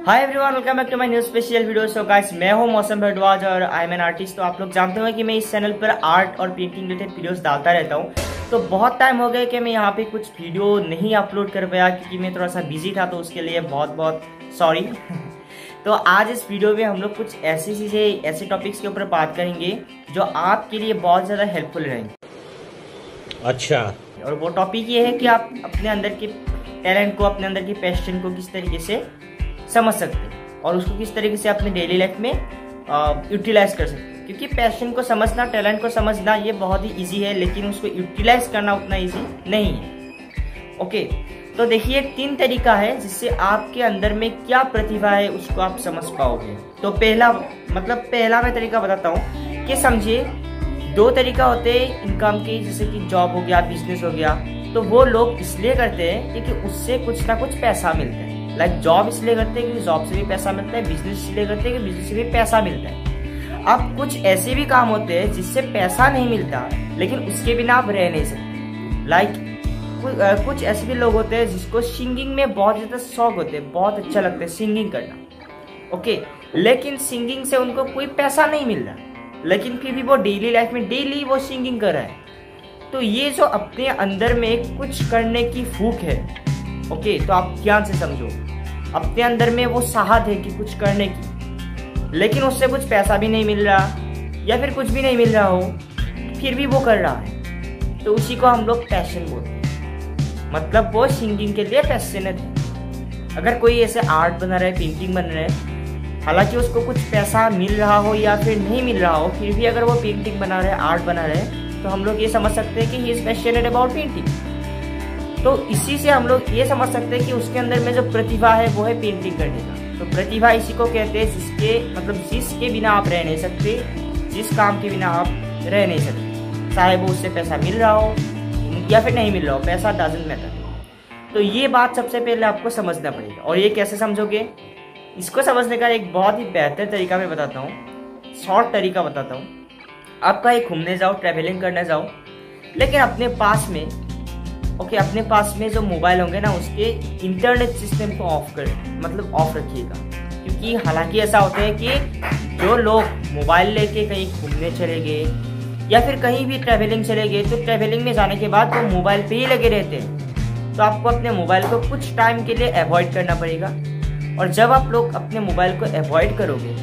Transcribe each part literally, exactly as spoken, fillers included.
Hi everyone, welcome back to my new special video. So guys, मैं हूं मौसम भरद्वाज और आई एम एन आर्टिस्ट। तो आप लोग जानते हो कि मैं इस चैनल पर आर्ट और पेंटिंग रिलेटेड वीडियोस डालता रहता हूं। तो बहुत टाइम हो गया कि मैं यहां पे कुछ वीडियो नहीं अपलोड कर पाया क्योंकि मैं थोड़ा सा बिजी था, तो उसके लिए बहुत बहुत सॉरी। तो आज इस वीडियो में हम लोग कुछ ऐसी चीज़ें, ऐसे टॉपिक्स के ऊपर बात करेंगे जो आपके लिए बहुत ज़्यादा हेल्पफुल रहेंगे। अच्छा, और वो टॉपिक ये है कि आप अपने अंदर के टैलेंट को, अपने अंदर की पैशन को किस तरीके से समझ सकते हैं और उसको किस तरीके से अपने डेली लाइफ में यूटिलाइज कर सकते हैं। क्योंकि पैशन को समझना, टैलेंट को समझना ये बहुत ही इजी है, लेकिन उसको यूटिलाइज करना उतना इजी नहीं है। ओके, तो देखिए तीन तरीका है जिससे आपके अंदर में क्या प्रतिभा है उसको आप समझ पाओगे। तो पहला मतलब पहला मैं तरीका बताता हूँ कि समझिए, दो तरीका होते हैं इनकम के, जैसे कि जॉब हो गया, बिजनेस हो गया। तो वो लोग इसलिए करते हैं क्योंकि उससे कुछ ना कुछ पैसा मिलता है। लाइक जॉब इसलिए करते हैं क्योंकि जॉब से भी पैसा मिलता है, बिजनेस इसलिए करते हैं कि बिजनेस से भी पैसा मिलता है। अब कुछ ऐसे भी काम होते हैं जिससे पैसा नहीं मिलता लेकिन उसके बिना आप रह नहीं सकते। लाइक कुछ ऐसे भी लोग होते हैं जिसको सिंगिंग में बहुत ज़्यादा शौक होते हैं, बहुत अच्छा लगता है सिंगिंग करना। ओके, लेकिन सिंगिंग से उनको कोई पैसा नहीं मिल रहा, लेकिन फिर भी वो डेली लाइफ में डेली वो सिंगिंग कर रहा है। तो ये जो अपने अंदर में कुछ करने की फूक है, ओके, तो आप ध्यान से समझो, अपने अंदर में वो साहत है कि कुछ करने की, लेकिन उससे कुछ पैसा भी नहीं मिल रहा या फिर कुछ भी नहीं मिल रहा हो, फिर भी वो कर रहा है। तो उसी को हम लोग पैशन बोलते हैं। मतलब वो सिंगिंग के लिए पैशनेट है। अगर कोई ऐसे आर्ट बना रहा है, पेंटिंग बन रहा है, हालांकि उसको कुछ पैसा मिल रहा हो या फिर नहीं मिल रहा हो, फिर भी अगर वो पेंटिंग बना रहा है, आर्ट बना रहा है, तो हम लोग ये समझ सकते हैं कि he is passionate about painting. तो इसी से हम लोग ये समझ सकते हैं कि उसके अंदर में जो प्रतिभा है वो है पेंटिंग करने का। तो प्रतिभा इसी को कहते हैं जिसके मतलब जिसके बिना आप रह नहीं सकते, जिस काम के बिना आप रह नहीं सकते, चाहे वो उससे पैसा मिल रहा हो या फिर नहीं मिल रहा हो, पैसा डजंट मैटर। तो ये बात सबसे पहले आपको समझना पड़ेगा। और ये कैसे समझोगे, इसको समझने का एक बहुत ही बेहतर तरीका मैं बताता हूँ, शॉर्ट तरीका बताता हूँ। आप कहीं घूमने जाओ, ट्रैवलिंग करने जाओ, लेकिन अपने पास में ओके okay, अपने पास में जो मोबाइल होंगे ना, उसके इंटरनेट सिस्टम को ऑफ कर मतलब ऑफ रखिएगा। क्योंकि हालांकि ऐसा होता है कि जो लोग मोबाइल लेके कहीं घूमने चले गए या फिर कहीं भी ट्रैवलिंग चले गए, तो ट्रैवलिंग में जाने के बाद वो मोबाइल पे ही लगे रहते हैं। तो आपको अपने मोबाइल को कुछ टाइम के लिए अवॉइड करना पड़ेगा। और जब आप लोग अपने मोबाइल को अवॉइड करोगे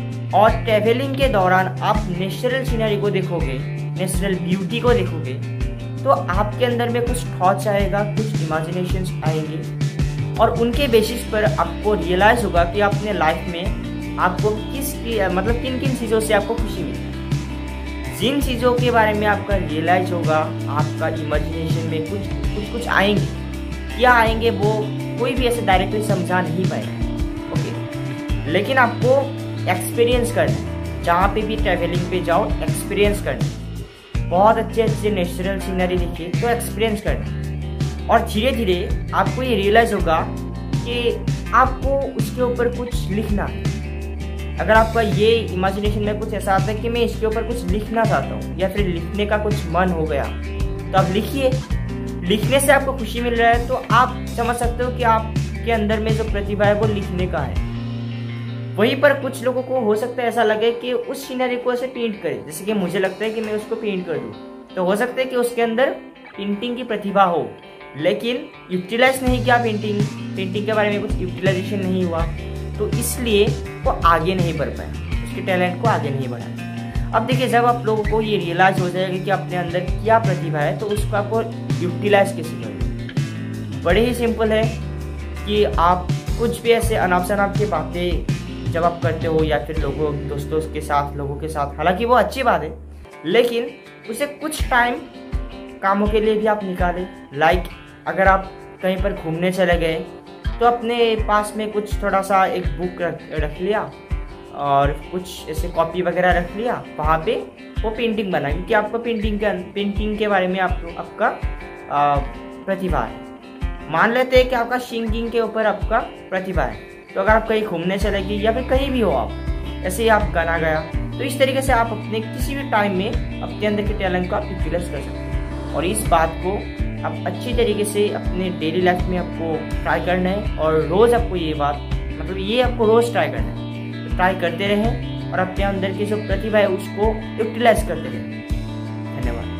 और ट्रैवलिंग के दौरान आप नेचुरल सीनरी को देखोगे, नेचुरल ब्यूटी को देखोगे, तो आपके अंदर में कुछ थॉट्स आएगा, कुछ इमेजिनेशंस आएंगे और उनके बेसिस पर आपको रियलाइज होगा कि अपने लाइफ में आपको किस मतलब किन किन चीज़ों से आपको खुशी मिलती है। जिन चीज़ों के बारे में आपका रियलाइज होगा, आपका इमेजिनेशन में कुछ कुछ कुछ आएंगे, क्या आएंगे वो कोई भी ऐसे डायरेक्टली समझा नहीं पाएगा। ओके, लेकिन आपको एक्सपीरियंस करना है। जहाँ पे भी ट्रैवलिंग पे जाओ, एक्सपीरियंस करना है। बहुत अच्छे अच्छे नेचुरल सीनरी देखिए तो एक्सपीरियंस करना। और धीरे धीरे आपको ये रियलाइज होगा कि आपको उसके ऊपर कुछ लिखना है। अगर आपका ये इमेजिनेशन में कुछ ऐसा आता है कि मैं इसके ऊपर कुछ लिखना चाहता हूँ या फिर लिखने का कुछ मन हो गया, तो आप लिखिए। लिखने से आपको खुशी मिल रहा है तो आप समझ सकते हो कि आपके अंदर में जो प्रतिभा है वो लिखने का है। वहीं पर कुछ लोगों को हो सकता है ऐसा लगे कि उस सीनरी को ऐसे पेंट करें, जैसे कि मुझे लगता है कि मैं उसको पेंट कर दूं, तो हो सकता है कि उसके अंदर पेंटिंग की प्रतिभा हो, लेकिन यूटिलाइज नहीं किया, पेंटिंग पेंटिंग के बारे में कुछ यूटिलाइजेशन नहीं हुआ, तो इसलिए वो आगे नहीं बढ़ पाया, उसके टैलेंट को आगे नहीं बढ़ाया। अब देखिए, जब आप लोगों को ये रियलाइज हो जाएगा कि अपने अंदर क्या प्रतिभा है, तो उसको आपको यूटिलाइज कैसे करें। बड़े ही सिंपल है कि आप कुछ भी ऐसे अनाप शनाप की बातें जब आप करते हो या फिर लोगों दोस्तों के साथ लोगों के साथ, हालांकि वो अच्छी बात है, लेकिन उसे कुछ टाइम कामों के लिए भी आप निकालें। लाइक अगर आप कहीं पर घूमने चले गए तो अपने पास में कुछ थोड़ा सा एक बुक रख रख लिया और कुछ ऐसे कॉपी वगैरह रख लिया, वहाँ पे वो पेंटिंग बना, क्योंकि आपको पेंटिंग के पेंटिंग के बारे में आप, आपका आ, प्रतिभा है। मान लेते हैं कि आपका सिंगिंग के ऊपर आपका प्रतिभा है, तो अगर आप कहीं घूमने चले गए या फिर कहीं भी हो आप, ऐसे ही आप गाना गाया, तो इस तरीके से आप अपने किसी भी टाइम में अपने अंदर के टैलेंट को आप यूटिलाइज कर सकते हैं। और इस बात को आप अच्छी तरीके से अपने डेली लाइफ में आपको ट्राई करना है और रोज़ आपको ये बात मतलब ये आपको रोज ट्राई करना है। तो ट्राई करते रहें और अपने अंदर की जो प्रतिभा है उसको यूटिलाइज करते रहें। धन्यवाद।